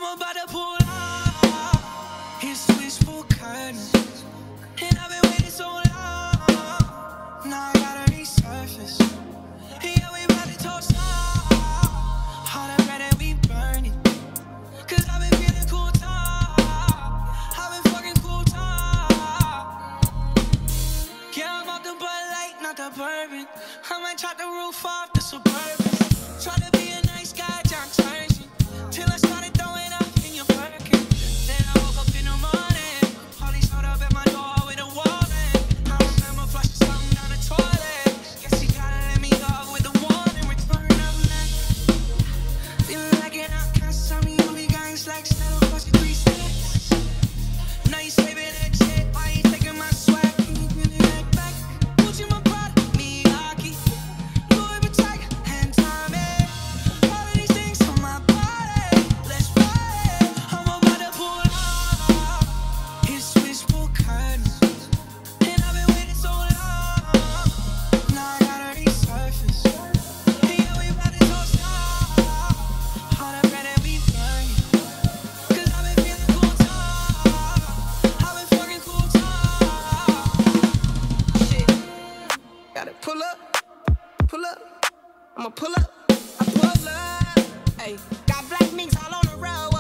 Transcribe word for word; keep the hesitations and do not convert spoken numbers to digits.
about to pull up. It's wishful curtains, and I've been waiting so long. Now I gotta resurface. Yeah, we about to toast up. All the bread that we burning, cause I've been feeling cool top. I've been fucking cool top. Yeah, I'm off the Bud Light, not the bourbon. I might chop the roof off the Suburban. Try to be a nice guy, John Turner. Till I started throwing up in your Birkin. Then I woke up in the morning. Holly showed up at my door with a warrant. I remember flushing something down the toilet. Guess you gotta let me go with a warning. Return of night. Feeling like an outcast. Tell me you be gang slacks. Never cost you three cents. Now you saving that shit. Why you taking my swag? Can you give it right back? Gucci my product, me lucky. Louis Vuitton and Tommy. All of these things on my body. Let's ride. I'm about to pull up. It's wishful curtains, and I've been waiting so long. Now I gotta resurface. Yeah, we about to toast up. All the bread that we burning, cause I've been feeling cool top. I've been fucking cool top. Shit, gotta pull up, pull up. I'ma pull up, I pull up. Hey, got black minks all on the road.